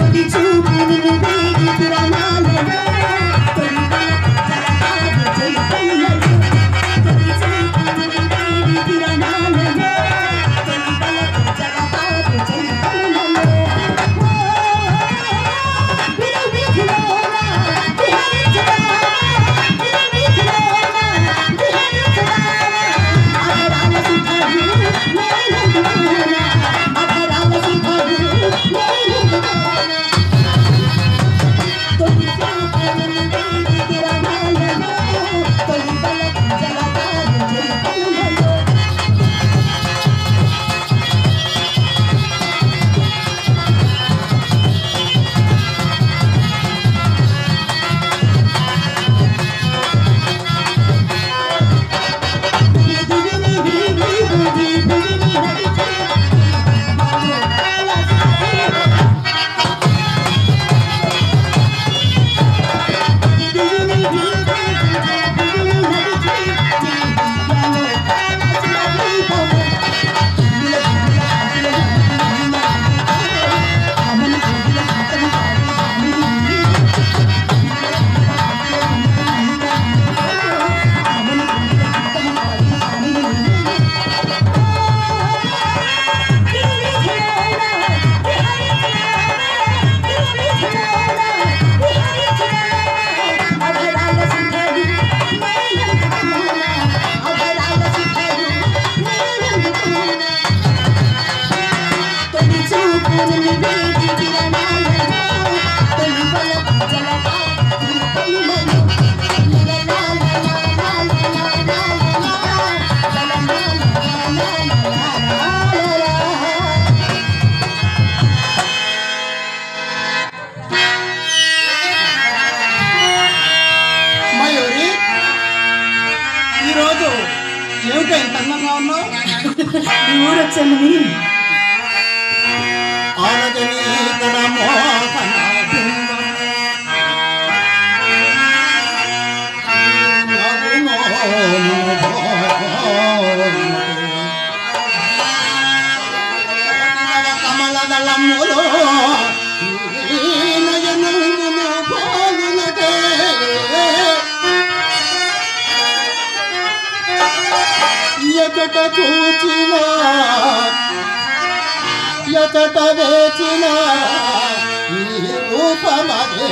ఎచట వేచిన ఈ రూపమదే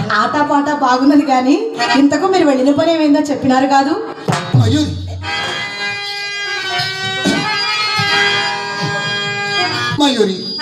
ఆటపాట బాగున్నది కానీ ఇంతకు మీరు వెళ్ళిన పని ఏమైందో చెప్పినారు కాదు.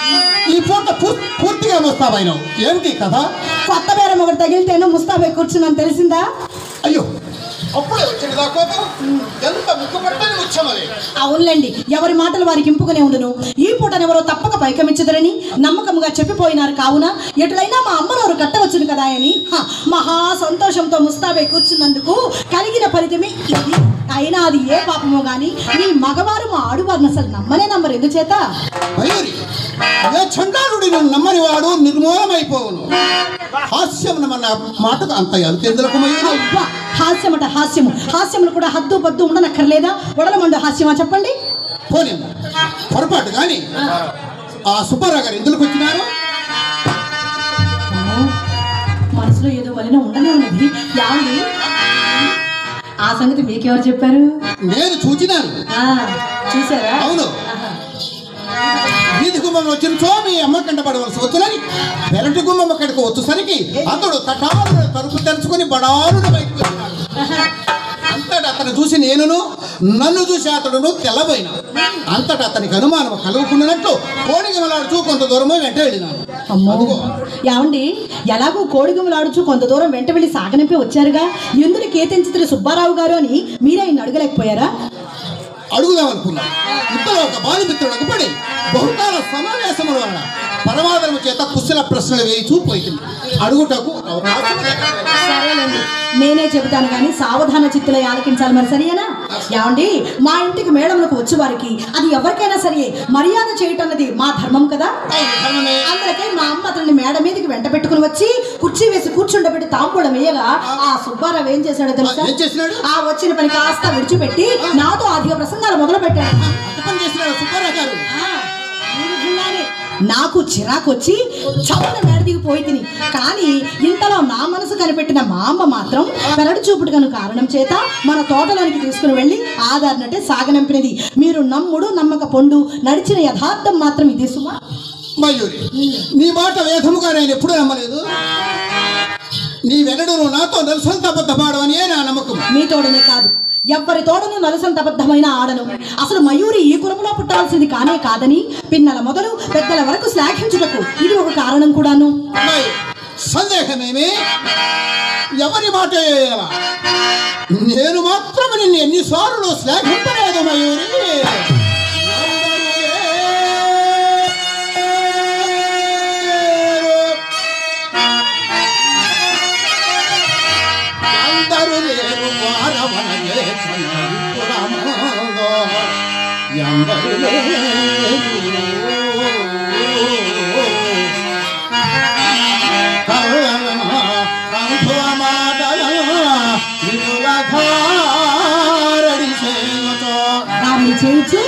ఈ పూట పూర్తిగా ముస్తాబైనావు. ఏమిటి కథ? కొత్త బేరం ఒకటి తగిలితేనో ముస్తాబై కూర్చున్నాను తెలిసిందా? అయ్యో, అప్పుడే వచ్చిందా కోపం? ఎంత ముక్కుపట్టని ముచ్చమది. అవునులేండి, ఎవరి మాటలు వారికి ఇంపుకునే ఉండును. ఈ పూటనెవరో తప్పక పైకమిచ్చుదరని నమ్మకముగా చెప్పిపోయినారు. కావున ఎటులైనా మా అమ్మనోరు కట్టవచ్చును కదా అని మహా సంతోషంతో ముస్తాబై కూర్చున్నందుకు కలిగిన ఫలితమే ఇది. అయినా అది ఏ పాపమో గాని మీ మగవారు మా ఆడువారిని అసలు నమ్మరు. ఎందుచేత మయూరి, ఏ చండాలుడి నమ్మని వాడు నిర్మూలమైపోవును. హాస్యం మన మాటకు అంత అంతెందులకు మయూరి? హాస్యమట హాస్యము. హాస్యములు కూడా హద్దు పద్దు ఉండనక్కర్లేదా? వడలమండు హాస్యమా చెప్పండి? పోనీ పొరపాటు కానీ ఆ సుబ్బారావు గారు ఎందుకు వచ్చినారు? మనసులో ఏదో వలన ఉండనే ఉన్నది. యాండి ఆ సంగతి మీకెవరు చెప్పారు? నేను చూచినాను. చూసారా? అవును. వీధి గుమ్మం వచ్చిన చో మీ అమ్మ కంట పడవలసి వచ్చునని పెరటి గుమ్మం అక్కడికి వచ్చేసరికి అతడు తటాలు తలుపు తెరుచుకొని బడారుడు బయటకు వచ్చినాడు. అంతటా అతను చూసి నన్ను చూసి అతడును తెల్లబోయినా. అంతటా అతనికి అనుమానం కలుగుకున్నట్లు కోడిగమలాడుచూ కొంత దూరమో వెంట వెళ్ళినాను. అమ్మో, ఏమండి, ఎలాగో కోడిగమలాడుచూ కొంత దూరం వెంట వెళ్ళి సాగనింపి వచ్చారుగా, ఎందుకు కేతించితులు సుబ్బారావు గారు అని మీరే ఆయన అడగలేకపోయారా? అడుగుదామనుకున్నాను. ఇంతలో ఒక బాలిమిత్రుడు పడి బహుకాల సమావేశముల వలన పరమాదరము చేత కుశల ప్రశ్నలు వేయి చూపోయింది. అడుగుటకు సరేనండి, నేనే చెబుతాను కానీ సావధాన చిత్తులై ఆలకించాలి. మరి సరియేనా? ఏమండి, మా ఇంటికి మేడములకు వచ్చే వారికి అది ఎవరికైనా సరే మర్యాద చేయటం అన్నది మా ధర్మం కదా. అందుకే మా అమ్మ అతన్ని మేడ మీదకి వెంట పెట్టుకుని వచ్చి కుర్చీ వేసి కూర్చుండబెట్టి తాంబూలం వేయగా ఆ సుబ్బారావు ఏం చేశాడో తెలుసా? ఆ వచ్చిన పని కాస్త విడిచిపెట్టి నాతో అధిక ప్రసంగాలు మొదలు పెట్టాడు. నాకు చిరాకు వచ్చి చప్పున మేడదికి పోయి తిని, కానీ ఇంతలో నా మనసు కనిపెట్టిన మా అమ్మ మాత్రం పెరడు చూపుడుకను కారణం చేత మన తోటలోనికి తీసుకుని వెళ్ళి ఆధారనట్టే సాగనంపినది. మీరు నమ్ముడు నమ్మక పొండు, నడిచిన యథార్థం మాత్రం ఇది సుమా. మయూరి, నీ మాట వేదముగా నేను ఎప్పుడూ నమ్మలేదు. నీ వెనడు నాతో నలుసంత అబద్ధమాడవని నా నమ్మకం. మీ తోడనే కాదు, ఎవ్వరి తోడను నలుసంత అబద్ధమైన ఆడను. అసలు మయూరి ఈ కులములో పుట్టాల్సింది కానే కాదని పిన్నల మొదలు పెద్దల వరకు శ్లాఘించుటకు ఇది ఒక కారణం కూడాను. సందేహమేమి? ఎవరి మాట నేను మాత్రం నిన్ను ఎన్నిసార్లు శ్లాఘింపలేదు మయూరి. చేయొచ్చు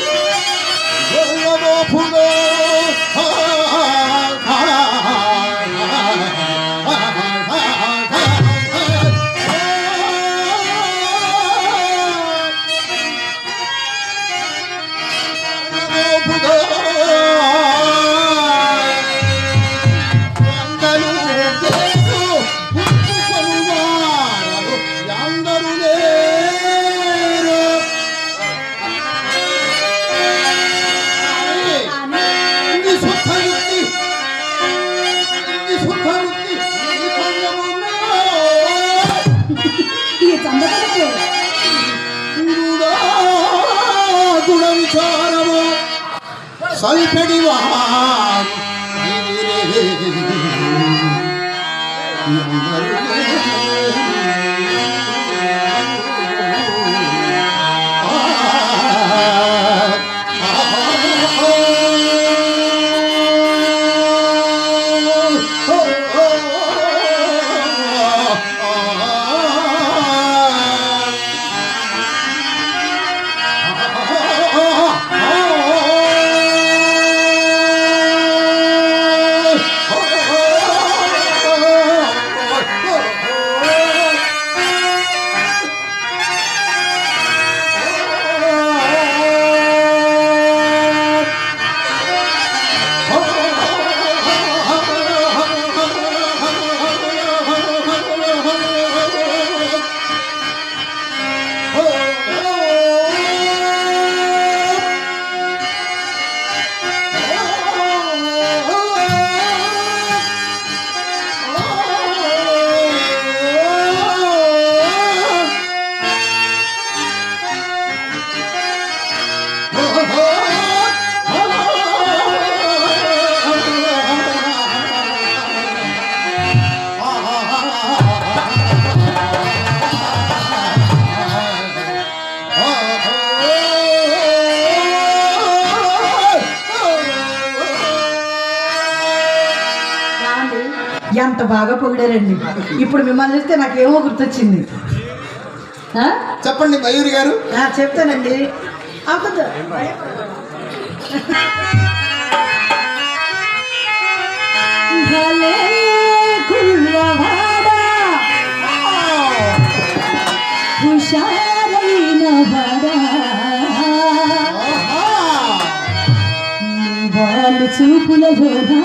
అంత బాగా పొగిడారండి. ఇప్పుడు మిమ్మల్ని చూస్తే నాకేమో గుర్తొచ్చింది. ఆ? చెప్పండి మయూరి గారు. చెప్తానండి. అవ్వదు. భలే కుర్రవాడా, హుషారైన బడా, వాళ్ళు చూపులలోనా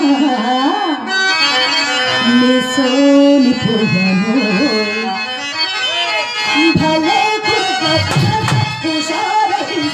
నీ సోలిపోయాను. భలే కుర్రవాడా, హుషారైన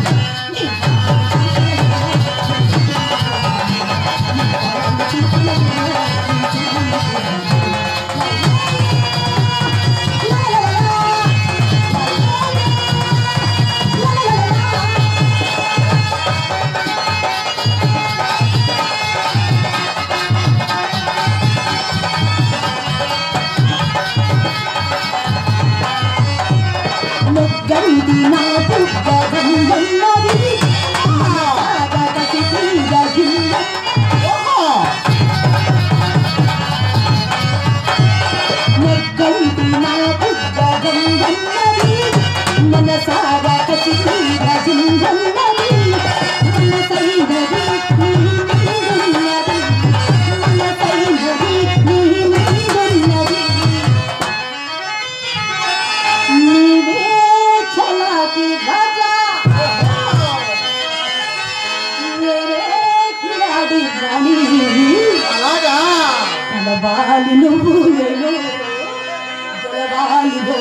మొగ్గైది నా పుట్టగన్నది కసి తీరగిల్ల. మొగ్గైది నా పుట్టగన్నది మనసాగ కసి తీరగిల్లన్నది. మనసైనది నీ మీదున్నది, మనసైనది నీ మీదున్నది. నీవే చలాకి రాజా, నేనే కిలాడి రాణి. అలాగా కలవాలి నువ్వు నేను గెలవాలి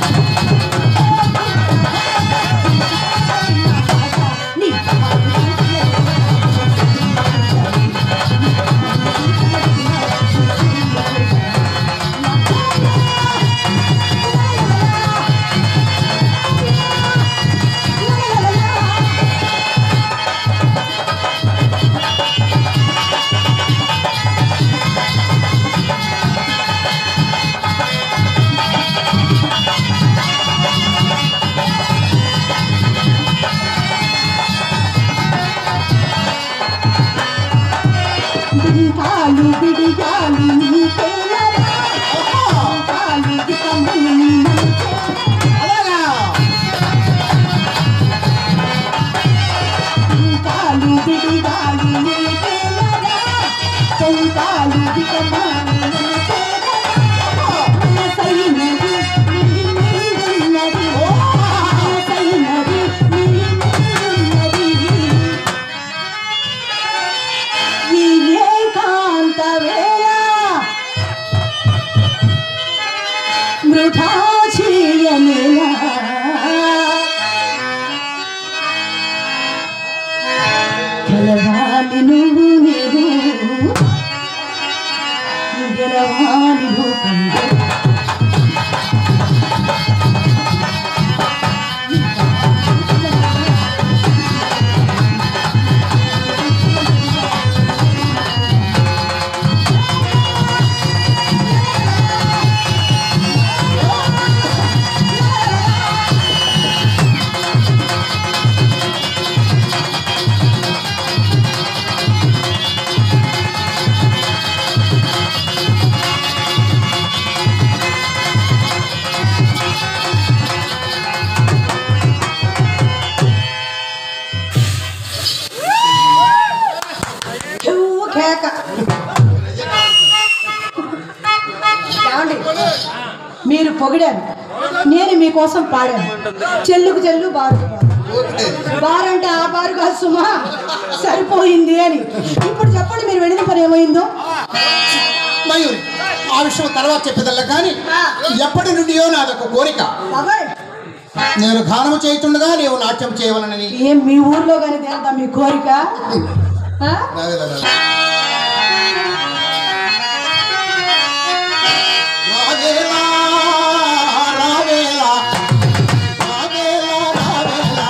బిడిగాలు బిడిగాలు నీకేలరా, కాలు దికమని అలాగా కాలు బిడిగాలు నీకేలరా, కాలు దికమని మనసైనది నీ మీదున్నది, మనసైనది నీ మీదున్నది. ఈ ఏకాంత వేళ వృథా చేయనేలా, గెలవాలి నువ్వు నేను గెలవాలి లోకంలో. కేక. ఏమండి, మీరు పొగిడారు, నేను మీకోసం పాడాను. చెల్లుకు చెల్లు బారు బారు అంటే ఆ బారు కాదు సుమా, సరిపోయింది అని. ఇప్పుడు చెప్పండి, మీరు వెళ్ళిన పని ఏమైందో. మయూరి, ఆ విషయం తర్వాత చెప్పేదల్లా కానీ ఎప్పటి నుండియో నాదొక కోరిక. బాబాయ్, నేను గానము చేయుతుండగా నీవు నాట్యం చేయవలనని. ఏం మీ ఊర్లో కానీ తేలదా మీ కోరిక? రావేలా రావేలా రావేలా రావేలా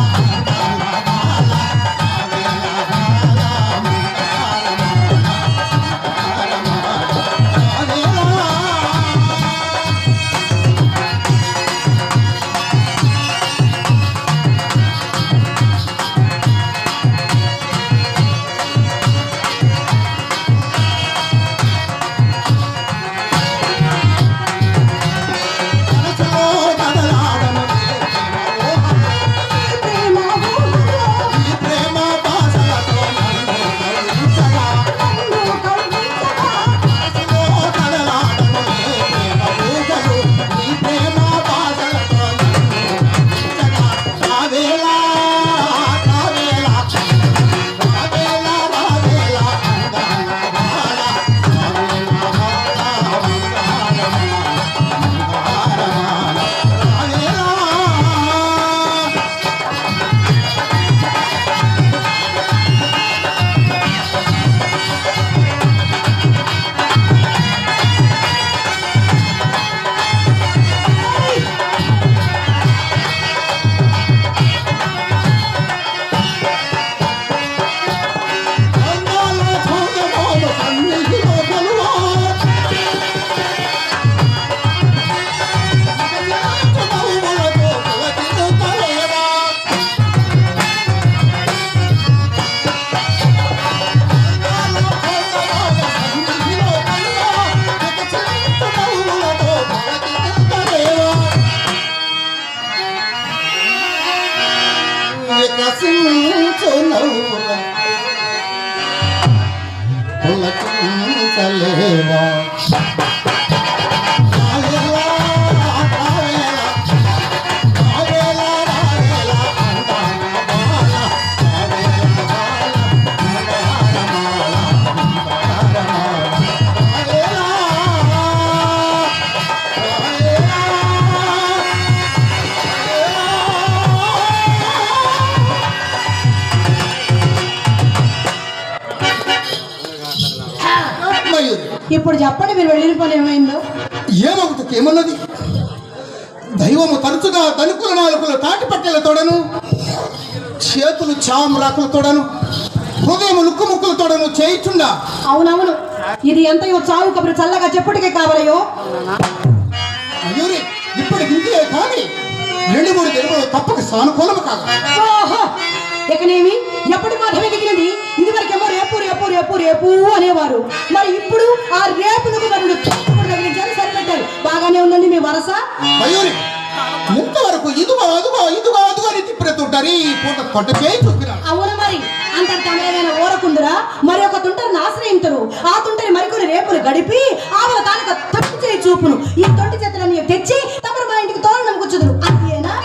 ఇప్పుడు చెప్పండి, మీరు వెళ్ళిన పని ఏమైందో? ఏమవుతుంది? ఏమన్నది? దైవము తరచుగా తణుకుల నాలుకలు తాటి పట్టెల తోడను, చేతులు చామరాకుల తోడను, హృదయం ముక్కు ముక్కుల తోడను చేయిచుండా. అవునవును, ఇది ఎంతయో చావు కబురు చల్లగా చెప్పుటికే కావాలయో. మయూరి, ఇప్పుడు ఇంతే కానీ 2-3 దినములు తప్పక సానుకూలము కాదు. ఓహో, ఇకనేమి ఎప్పటి మాటమే దిగినది? ఇదివరకేమో రేపు రేపు రేపు రేపు అనేవారు, మరి ఇప్పుడు ఆ రేపులకు రెండు తగిలించారు, సరిపెట్టారు. బాగానే ఉందండి మీ వరస. మయూరి, ఇంతవరకు ఇదిగో అదుగో ఇదిగో అదుగో అని తిప్పిరెత్తుంటారు. ఈ పూట తొట్ట చేయి చూపిరా. అవును, మరి అంత తమేదైనా ఓరకుందురా? మరి ఒక తుంటరిని ఆశ్రయించరు, ఆ తుంటరి మరికొన్ని రేపులు గడిపి ఆమె తానుక తొట్టి చేయి చూపును. ఈ తొట్టి చేతులని తెచ్చి తమరు మా ఇంటికి తోరణం కూర్చుదురు, అంతేనా?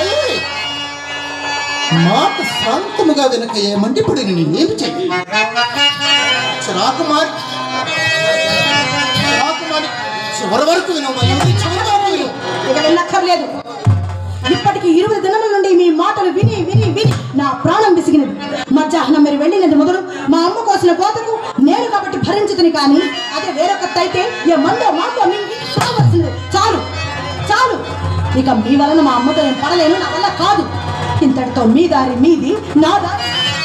మాట శాంతముగా వెనక ఏమంటే ఇప్పుడు నేనేమి చెయ్యి? రాకుమారి చివరి వరకు విను మయూరి, చివరి వరకు విను. ఇక వెళ్ళక్కర్లేదు. ఇప్పటికి 20 దినముల నుండి మీ మాటలు విని విని విని నా ప్రాణం విసిగినది. మధ్యాహ్నం మీరు వెళ్ళినది మొదలు మా అమ్మ కోసిన కోతకు నేను కాబట్టి భరించుతుని, కానీ అదే వేరొకటి అయితే ఏ మందో మాతో కావాల్సింది. చాలు చాలు, ఇక మీ వలన మా అమ్మతో నేను పడలేను, నా వల్ల కాదు. ఇంతటితో మీ దారి మీది, నా దారి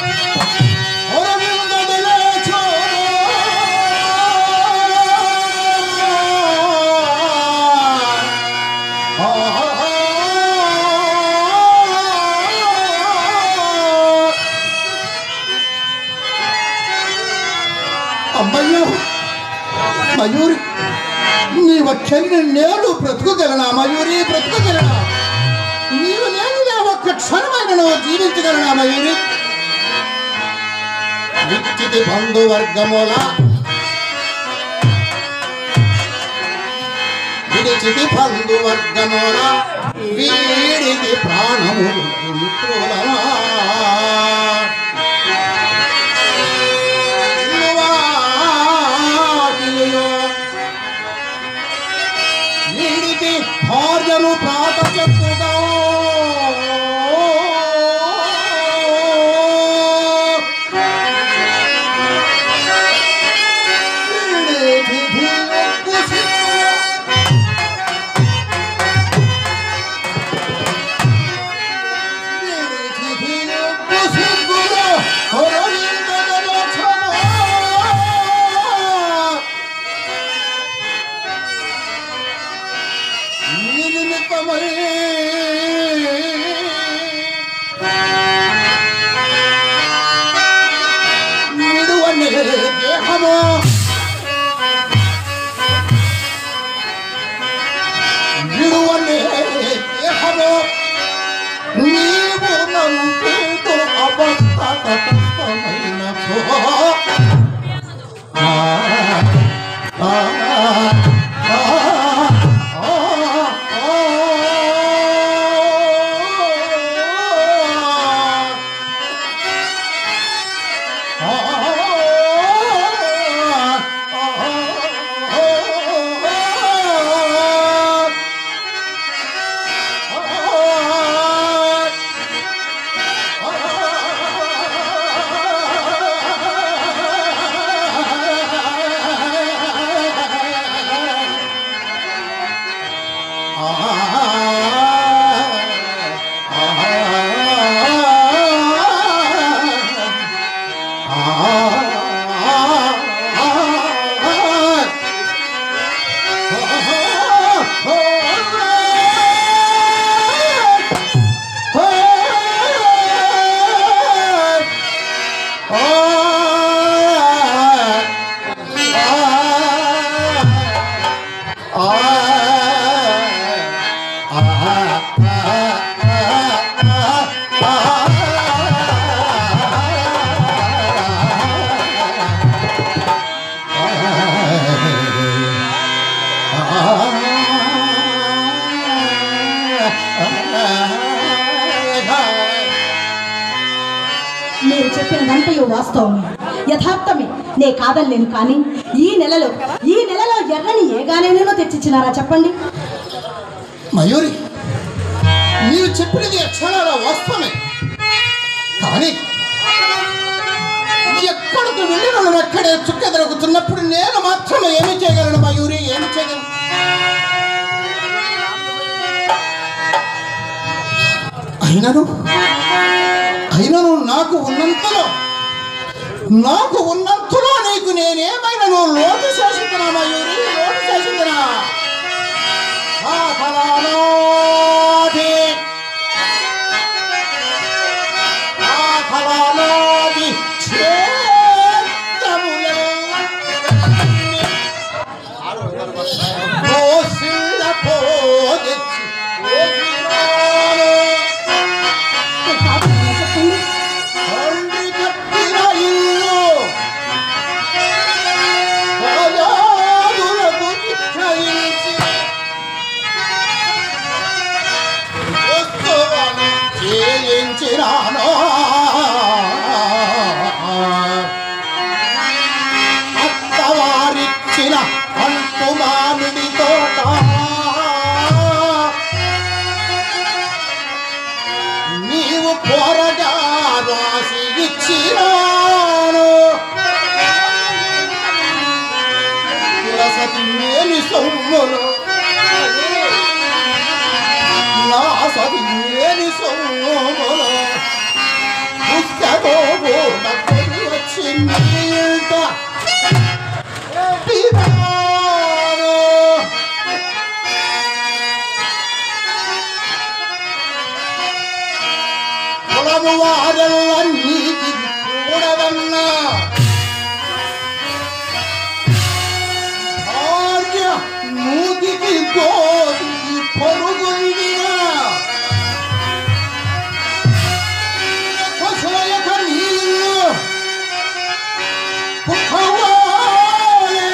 అమ్మయ్యో మయూరి, నీ వచ్చని నేను బ్రతుకుగలనా మయూరి? బ్రతుకుగలనా? నీవు నేను ఒక్క క్షణమైన జీవించగలనా మయూరి? విచ్చితి బంధువర్గముల విడిచితి బంధువర్గముల వీడికి ప్రాణములు మిత్రులమా. వీడికి భార్యను ప్రాత చెప్పుగా చెప్పినదంతయో వాస్తవమే, యథార్థమే, నే కాదనలేను. కానీ ఈ నెలలో ఎర్రని ఏ గానేనో తెచ్చిచ్చినారా చెప్పండి. మయూరి, నీవు చెప్పినది అక్షరాల వాస్తవమే. కానీ ఎక్కడికి వెళ్ళి నన్ను అక్కడే చుక్క దొరుకుతున్నప్పుడు నేను మాత్రం ఏమి చేయగలను మయూరి, ఏమి చేయగలను? అయినను నాకు ఉన్నంతలో నీకు నేనేమైనా లోటు చేసిందినా మయూరి, లోటు చేసిందినా? ఆ ఫలానాది అత్తవారిచ్చిన అంటు మామిడి తోట నీవు కోరగా రాసి ఇచ్చినాను. సతి మేలు సొమ్ములు నా సతి మేలు సొమ్ములు పుస్తకో వచ్చి నీట పొలము వారెల్ల నీకి కూడదన్నా భార్య మూతికి గోతికి పొరుగుందినా కొసయక నీళ్ళు కుక్కవాలే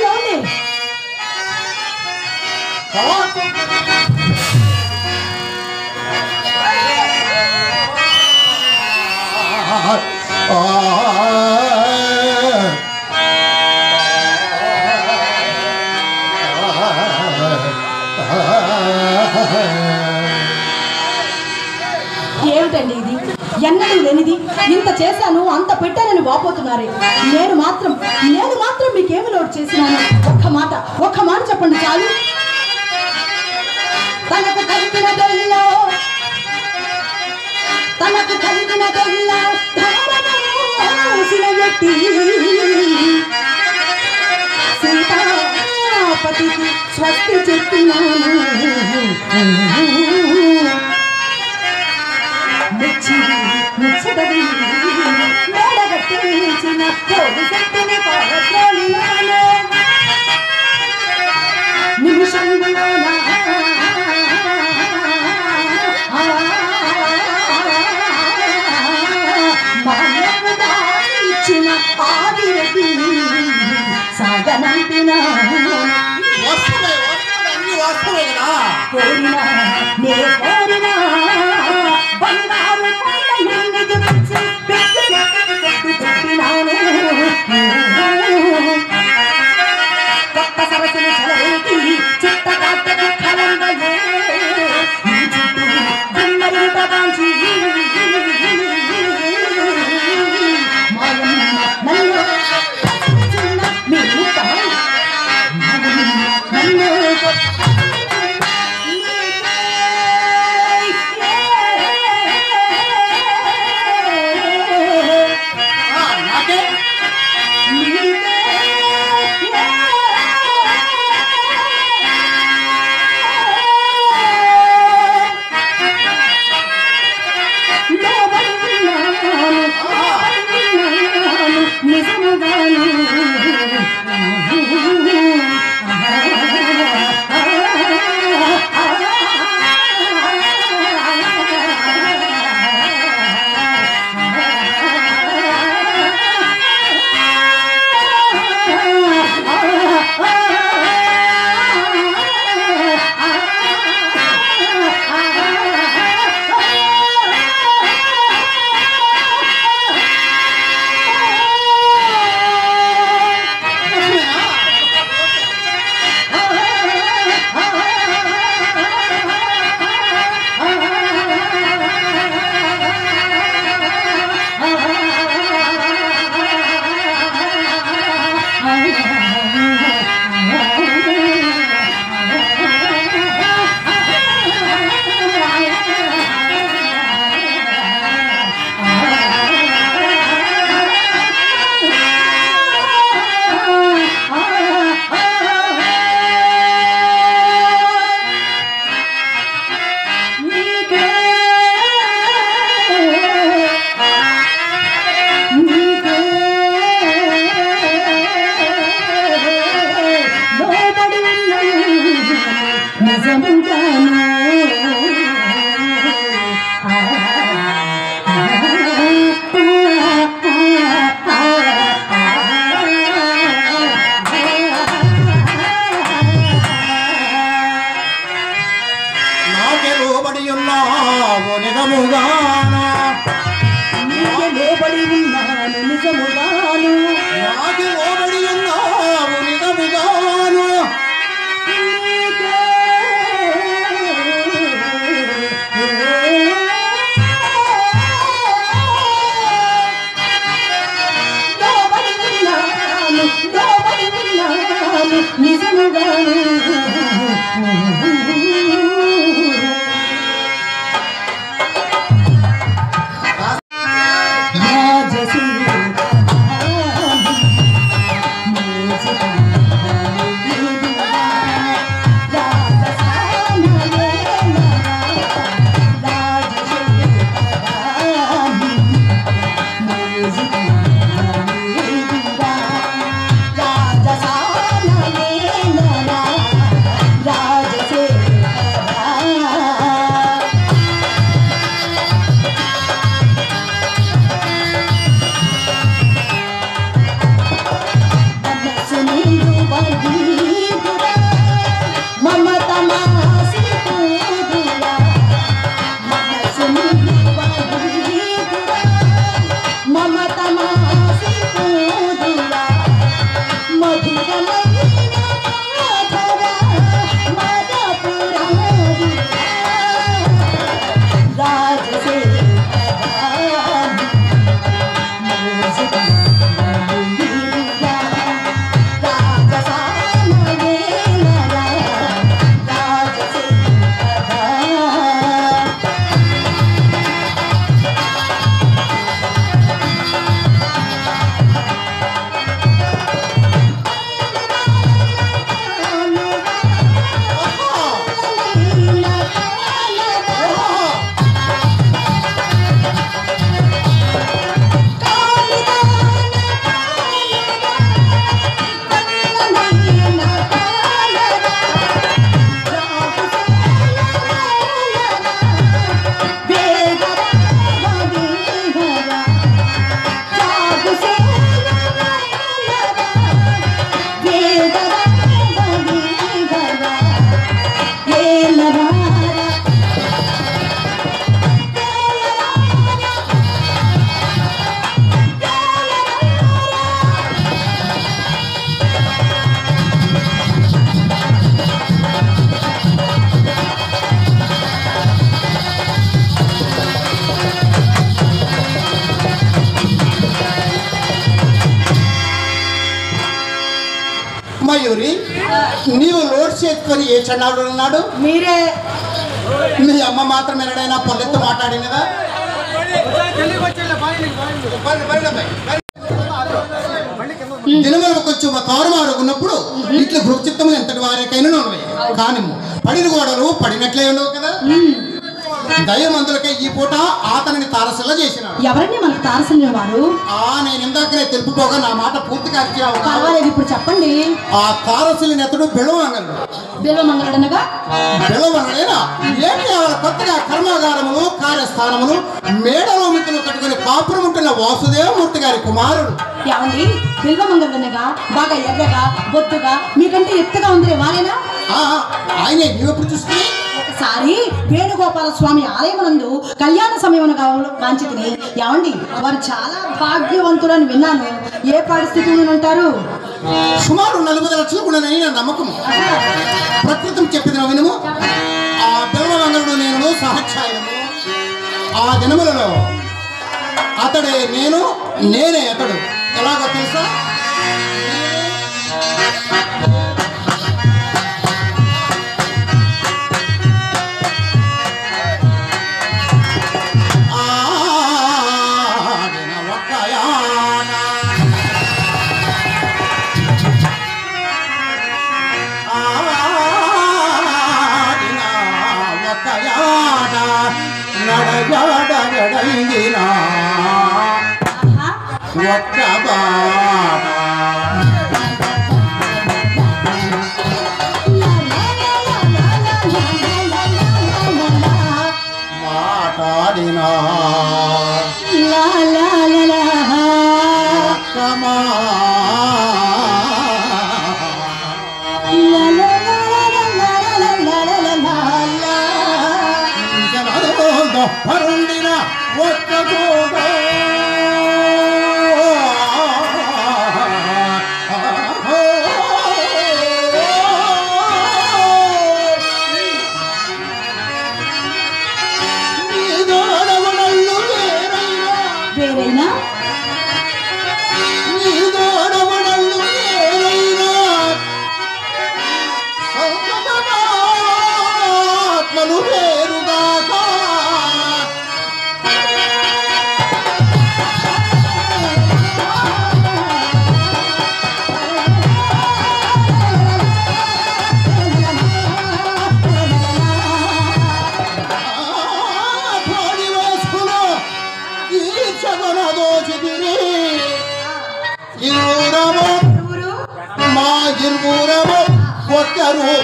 ఏమిటండి ఇది? ఎన్నడూ లేనిది ఇంత చేశాను అంత పెట్టానని వాపోతున్నారే. నేను మాత్రం మీకేమి లోటు చేసినాను? ఒక్క మాట చెప్పండి చాలు. తనకు కలిగినదల్లా సీతాపతికి స్వస్తి చెప్పినాను. ముచ్చటది మేడగట్టించిన కోడి శక్తిని పారత్రోలినాను. నిమిషంలోన ఇచ్చిన ఆదిరెడ్డి సాగనంపిన కోరినా బంగారు కొత్త సరస్సును చలవేకి చిత్త కాటకు కలందయే గుమ్మరింత కాంచి నన్ను మయూరి నీవు లోడ్ చేసుకొని ఏ చెన్నాడు ఉన్నాడు? మీరే. మీ అమ్మ మాత్రం ఎన్నడైనా పొల్లెత్తు మాట్లాడినదా? దినములకు కొంచెం తారుమారు ఉన్నప్పుడు ఇట్లా భృచిత్తము ఎంతటి వారికైనా కానీ పడిన గోడలు పడినట్లే ఉండవు కదా. దయమందులకే ఈ పూట అతనిని తారసల్లా చేసినాడు. ఎవరండి మనకు తారసల్లిన వారు? నేను ఇందాకనే తెలుపుకోగా నా మాట పూర్తిగా పర్వాలేదు, ఇప్పుడు చెప్పండి. ఆ తారసల్లిని అతడు బిళవమంగళుడు. బిళవమంగళుడు అనగా బిళవమంగళేనా ఏం కావాలి? కొత్తగా కర్మాగారములు కార్యస్థానములు మేడలో మిత్రులు కట్టుకుని కాపురం ఉంటున్న వాసుదేవమూర్తి గారి కుమారుడు. ఏమండి బిల్వమంగళుడు అనగా బాగా ఎర్రగా బొత్తుగా మీకంటే ఎత్తుగా ఉంది వారేనా? ఆయనే నీవెప్పుడు చూసుకుని ఒకసారి వేణుగోపాల స్వామి ఆలయమునందు కళ్యాణ సమయమున కాంచితిని. ఏమండి వారు చాలా భాగ్యవంతులని విన్నాను. ఏ పరిస్థితుల్లో ఉంటారు? సుమారు 40 లక్షలు కూడా నా నమ్మకం. ప్రకృతం చెప్పిన వినము. ఆ బిల్వమంగళుడు నేను సహచాయము. ఆ దినములలో అతడే నేను, నేనే అతడు. ఎలాగో తెలుసా? నడగడగడైనా ఒక్క బాట ఒక్కటోగా వేరైనా ఆత్మను పేరుగాక మా ఇరువురము ఒక్క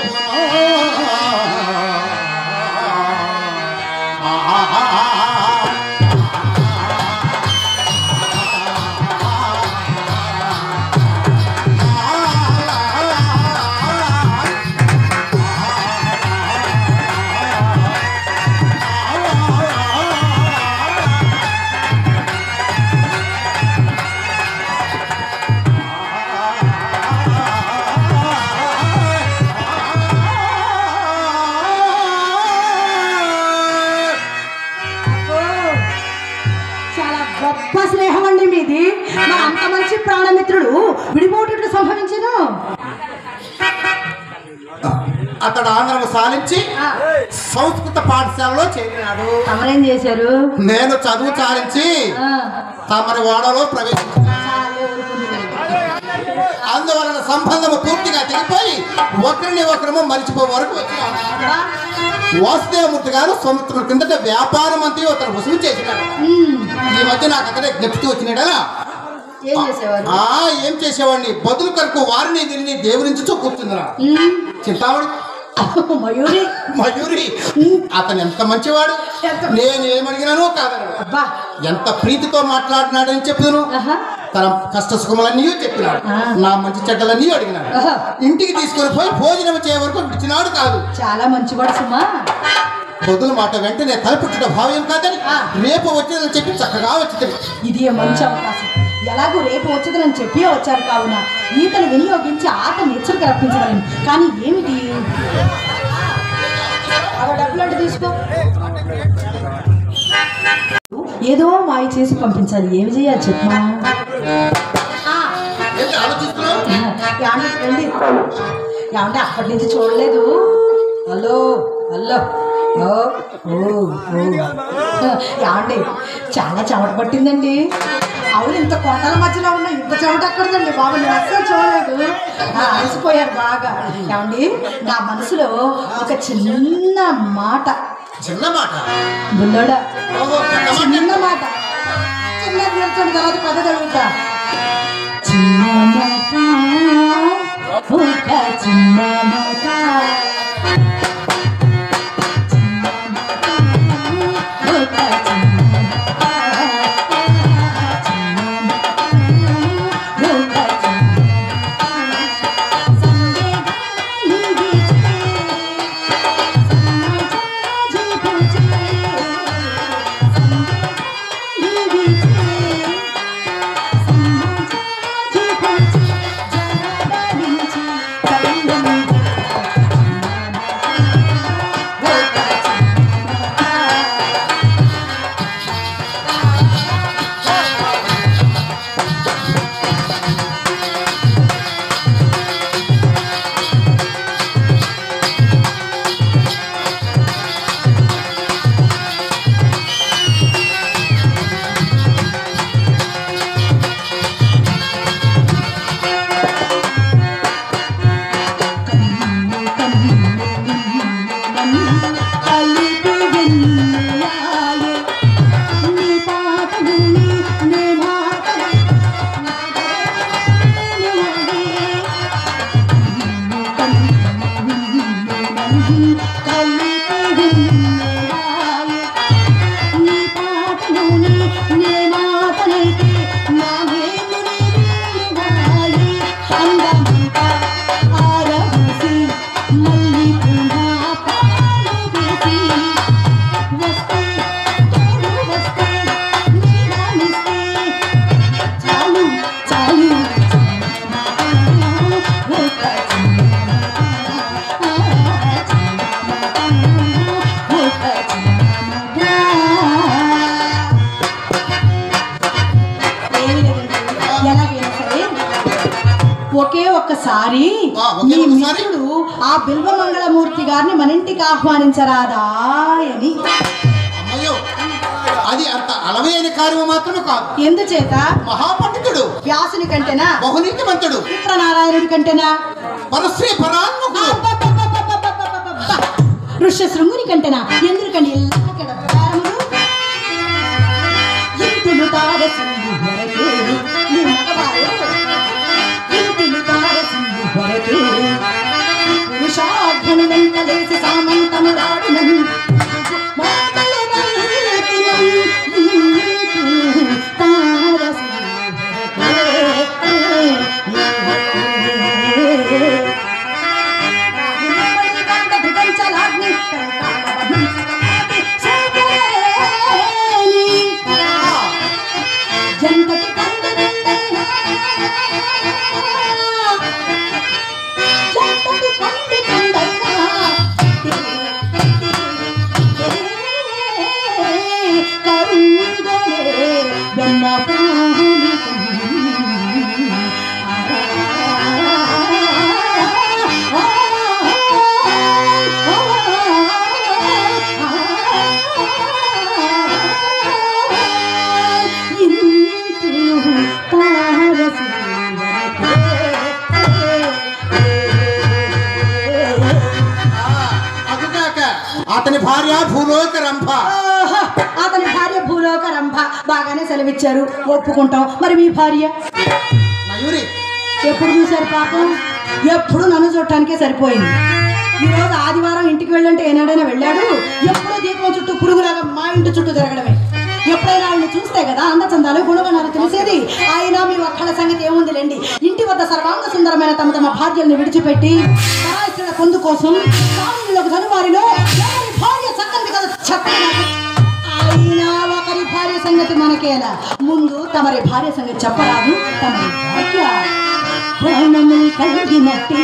చాలా గొప్ప స్నేహం అండి మీది. మా అంత మంచి ప్రాణమిత్రుడు విడిపోటు సంభవించను. అతడు ఆంధ్రము సాధించి సంస్కృత పాఠశాలలో చేరినాడు. తమరేం చేశారు? నేను చదువు సాధించి తమరి వాడలో ప్రవేశించాను. అందువలన సంబంధము పూర్తిగా తెగిపోయి ఒకరిని ఒకరము మరిచిపోయే వరకు వచ్చినాడు. వాసుదేవమూర్తి గారు సంవత్సరం కిందట వ్యాపారం అంతా అతను వసూలు చేసినాడు. ఈ మధ్య నాకు అతనే జ్ఞప్తి వచ్చినాడా. ఏం చేసేవాడిని బదులు కనుక వారిని దీనిని దేవురించి కూర్చుందిరా చింతామణి మయూరి మయూరి అతను ఎంత మంచివాడు. నేను ఏమడిగినానో కాదన్నాడు. ఎంత ప్రీతితో మాట్లాడినాడని చెప్తాను. తన కష్ట సుఖములన్నీ చెప్పినాడు. నా మంచి చెడ్డలన్నీ అడిగినాడు. ఇంటికి తీసుకొని పోయి భోజనం చేయే వరకు విడిచినాడు కాదు. చాలా మంచివాడు సుమా. బదులు మాట వెంటనే తలపుట్టిన భావ్యం కాదని రేపు వచ్చేదని చెప్పి చక్కగా వచ్చింది. ఇది మంచి అవకాశం. ఎలాగో రేపు వచ్చేదని చెప్పి వచ్చారు కావున ఈతను వినియోగించి ఆతను హెచ్చరిక రప్పించగలను. కానీ ఏమిటి డబ్బులు అంటే తీసుకో. ఏదో మాయ చేసి పంపించాలి. ఏమి చేయాలి చెప్పమా. ఏమంటే అప్పటి నుంచి చూడలేదు. హలో హలో ఏమండి చాలా చెమట పట్టిందండి. అవును, ఇంత కొండల మధ్యలో ఉన్న ఇంత చెమట ఎక్కడదండి బాబు. నేను అస్సలు చూడలేదు. అలసిపోయారు బాగా. ఏమండి నా మనసులో ఒక చిన్న మాట. చిన్న మాట బుల్లోడా చిన్న మాట. చిన్న తీర్చండి తర్వాత పెద్ద చదువుతా. చిన్న మాట ఒక చిన్న మాట మీ మిత్రుడు ఆ బిల్వమంగళమూర్తి గారిని మన ఇంటికి ఆహ్వానించరాదా అని. అమ్మయ్యో, అది అంత అలవైన కార్యం మాత్రమే కాదు. ఎందుచేత? మహాపండితుడు, వ్యాసుని కంటేనా, బహునీతిమంతుడు, విప్రనారాయణుడి కంటేనా, పరశ్రీ పరాన్ముఖుడు, ఋష్యశృంగుని కంటేనా, ఎందుకండి ఇంతులు తారసింగు వరకే నీ మగవారు, ఇంతులు సింధు వరకే పురుషార్థను వెంటలేసి సామంతమురాడునను అతని భార్య భూలోక రంభ. అతని భార్య భూలోక రంభ బాగానే సెలవిచ్చారు, ఒప్పుకుంటాం. మరి మీ భార్య మయూరి ఎప్పుడు చూశారు పాపం? ఎప్పుడు నన్ను చూడటానికే సరిపోయింది. ఈరోజు ఆదివారం ఇంటికి వెళ్ళంటే ఏనాడైనా వెళ్ళాడు? ఎప్పుడో దీపం చుట్టూ పురుగులాగా మా ఇంటి చుట్టూ తిరగడమే. ఎప్పుడైనా ఆవిడని చూస్తే కదా అందచందాలు గుణగణాలు తెలిసేది. అయినా మీ ఒక్కళ్ళ సంగతి ఏముందిలేండి. ఇంటి వద్ద సర్వాంగ సుందరమైన తమ తమ భార్యల్ని విడిచిపెట్టి పరాయిస్తున్న పొందు కోసం స్వామిలోకి జనువారిలో ఎవరి భార్య చక్కని కదా చెప్పగా, అయినా ఒకరి భార్య సంగతి మనకేలా, ముందు తమరి భార్య సంగతి చెప్పరాదు. తమరి భార్య ప్రాణము కలిగినట్టి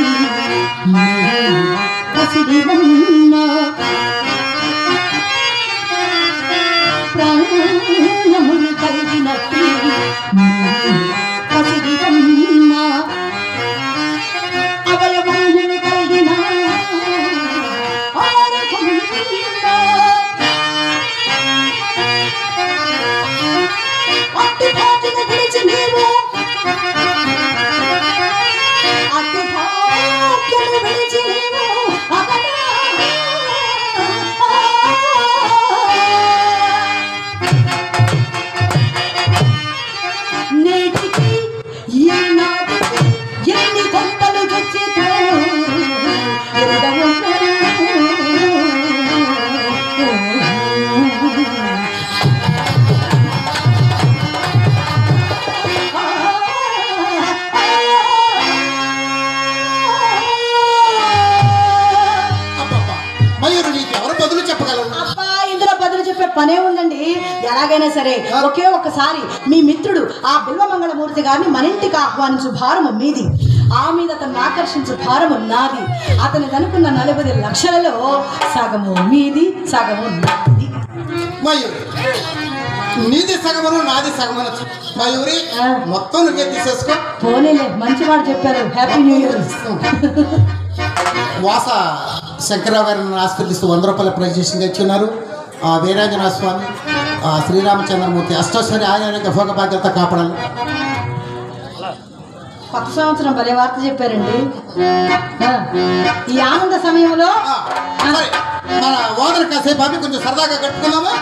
ప్రాణములు కలిగినట్టి పసిడివమ్మ, అవయవములు కలిగిన అట్టి భాగ్యను విడిచి నీవు, అట్టి భాగ్యను విడిచి నీవు నేటికి ఏనాటికి ఎన్ని కొంపలు గచ్చితో పనే ఉందండి. ఎలాగైనా సరే ఒకే ఒక్కసారి మీ మిత్రుడు ఆ బిల్వమంగళమూర్తి గారిని మన ఇంటికి ఆహ్వానించు భారము మీది, ఆ మీద అతన్ని ఆకర్షించు భారము నాది. అతని కనుకున్న 40 లక్షలలో సగము మీది, సగము నాది. నీది సగమను నాది సగమను. మయూరి మొత్తం నువ్వే తీసేసుకో. పోనీలే, మంచివాడు చెప్పారు. Happy new year. వాస శంకరరావు గారిని ఆస్వాదిస్తూ 100 రూపాయల ప్రజెషన్ ఇచ్చున్నారు. వీరాంజనేయ స్వామి, శ్రీరామచంద్రమూర్తి అష్టోశ్వరి ఆరోగ్య భోగభాగ్యత కాపాడాలి. కొత్త సంవత్సరం భలే వార్త చెప్పారండి. ఈ ఆనంద సమయంలో మన వాదన కాసేపు అవి కొంచెం సరదాగా గడుపుకున్నామా?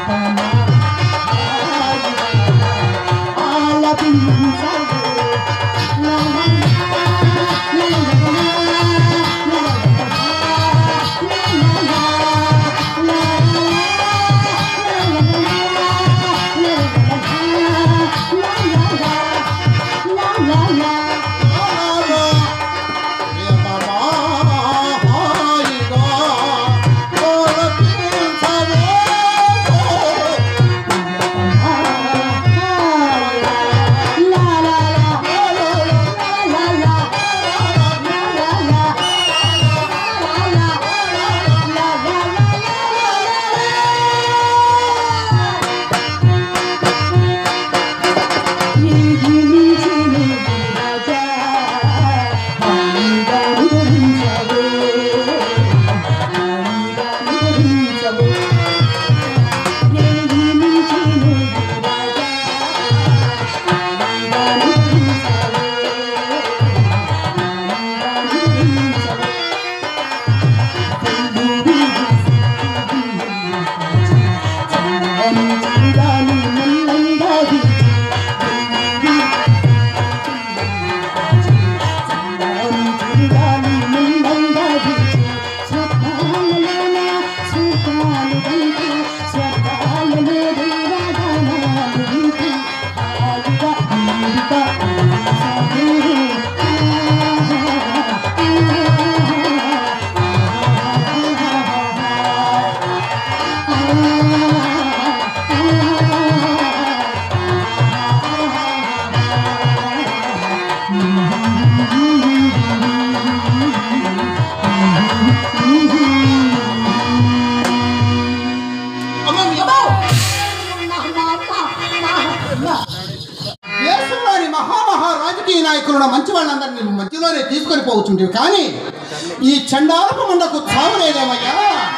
దేశంలోని రాజకీయ నాయకులను మంచి వాళ్ళందరినీ మధ్యలోనే తీసుకొని పోవచ్చుంటే కానీ ఈ చండాలపు మండకు చావులేదేమయ్యా.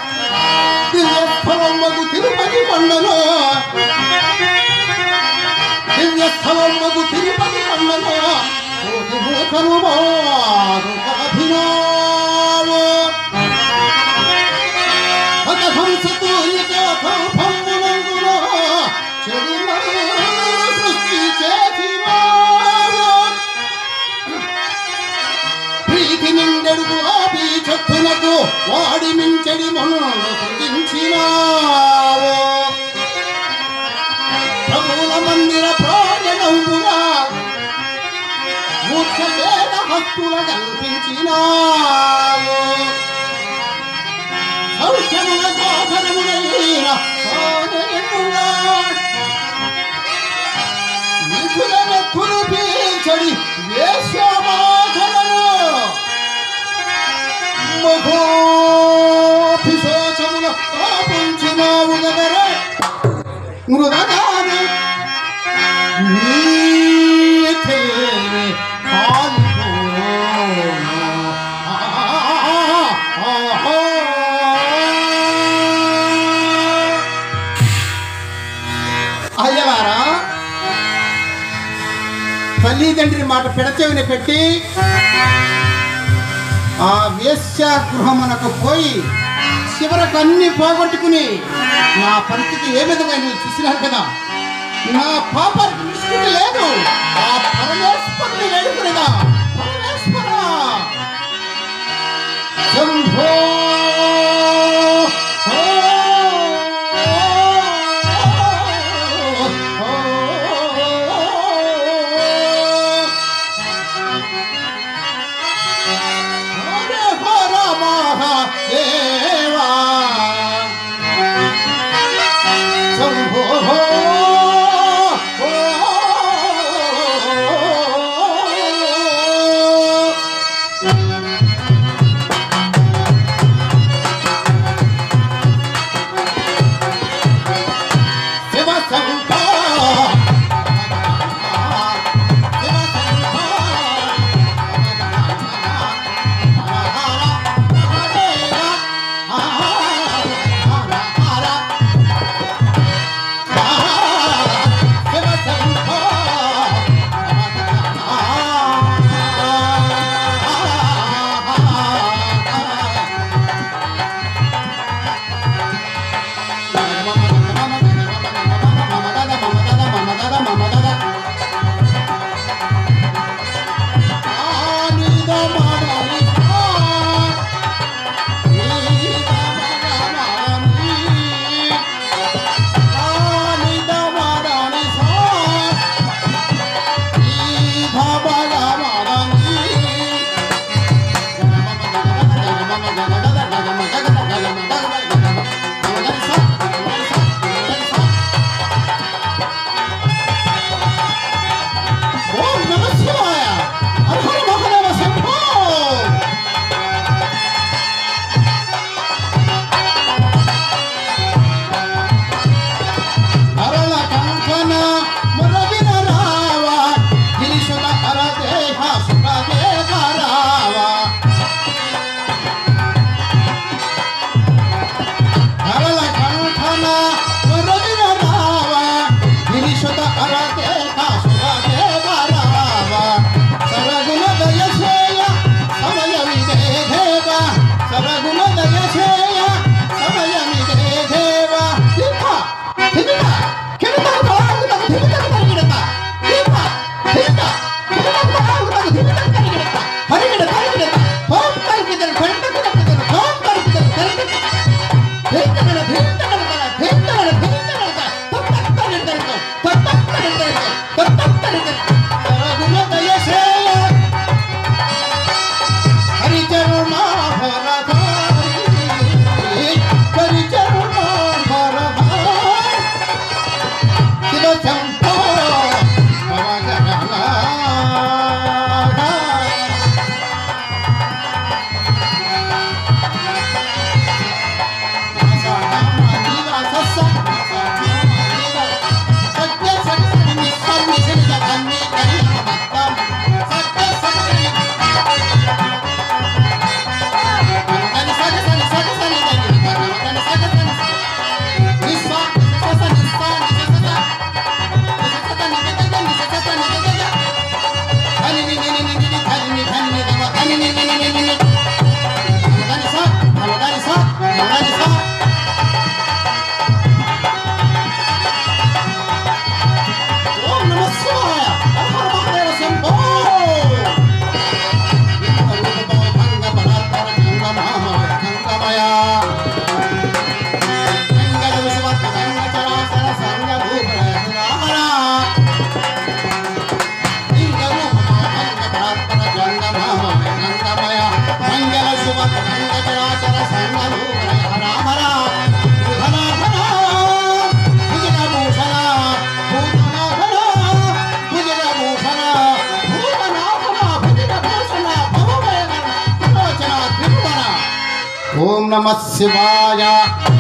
దివ్యస్థలమ్మకు తిరుపతి పండలో దివ్యస్థలమ్మకు తిరుపతి పండలో సృష్టి చేసి ప్రీతి నిండెడుగు ఆపి చెట్టునకు వాడి మించెడి మనులు సృజించినావు. ప్రభుల మందిర ప్రాజనంబుగా మూర్ఛవేద హస్తుల కల్పించినావు. సౌఖ్యముల సాధనములైన సాధనముగా నిధులనెత్తులు పీల్చడి వేశ్యమాధనము మహోపిశోచముల స్థాపించినావు గదరే మృగగాను నీకేమి అయ్యవారా, తల్లిదండ్రి మాట పెడచెవిని పెట్టి ఆ వేశ్య గృహమునకు పోయి చివరకు అన్ని పోగొట్టుకుని నా పరిస్థితి ఏ విధంగా నువ్వు చూసినారు కదా. నా పాపానికి నిష్కృతి లేదు. ఆ పరమేశ్వరుని వేడుకునేదా. పరమేశ్వర శంభో దేవా శంభో నమః శివాయ